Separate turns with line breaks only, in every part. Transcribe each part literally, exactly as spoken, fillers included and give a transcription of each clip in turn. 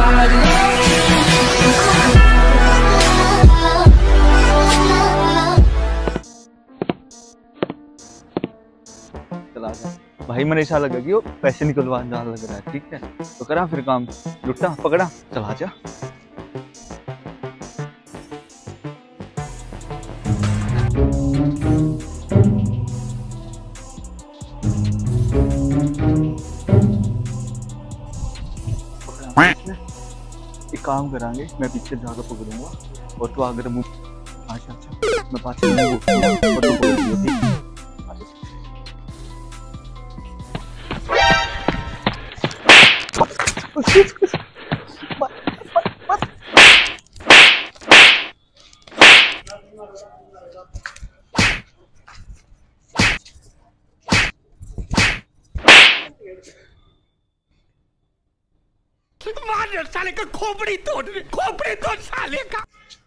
चला जा भाई, मैंने ऐसा लगा कि वो पैसे निकलवाने लग रहा है। ठीक है तो करा फिर काम, लुट्टा पकड़ा, चला जा। एक काम करांगे, मैं पीछे जाकर पकड़ूंगा और तू आगे मुंह। अच्छा अच्छा मैं पाछे मुंह बोलूंगा और तू पकड़ लियो। ठीक है
मार साले का खोपड़ी तोड़, खोपड़ी तोड़ साले का।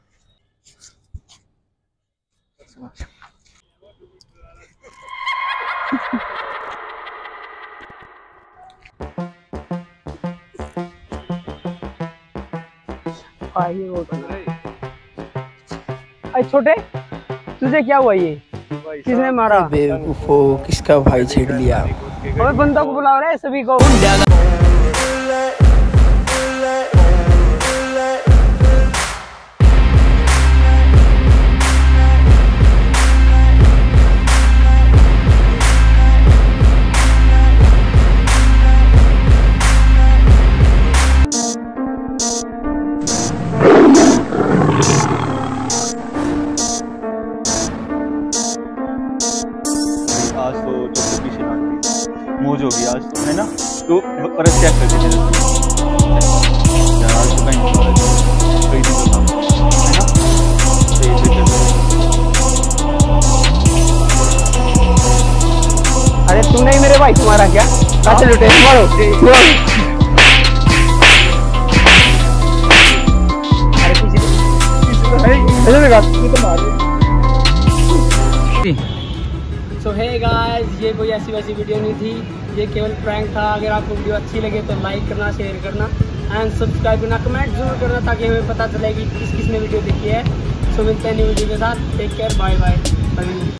अरे छोटे, तुझे क्या हुआ? ये किसने मारा?
बेवकूफो, किसका भाई छेड़ लिया?
और बंदों को बुला रहे हैं सभी को।
आज तो जो पीछे मौज होगी आज तो, है ना? तो पर चेक कर दीजिए आज तो कहीं कई दिन का काम है ना, सही से कर।
अरे तुमने ही मेरे भाई को मारा क्या? कैसे लुटे? मारो अरे पीछे पीछे तो मारो। सो हे गाइस, ये कोई ऐसी वैसी वीडियो नहीं थी, ये केवल प्रैंक था। अगर आपको वीडियो अच्छी लगे तो लाइक करना, शेयर करना एंड सब्सक्राइब करना, कमेंट जरूर करना ताकि हमें पता चले कि किस किस ने वीडियो देखी है। सो मिलते हैं न्यू वीडियो के साथ। Take care, bye bye.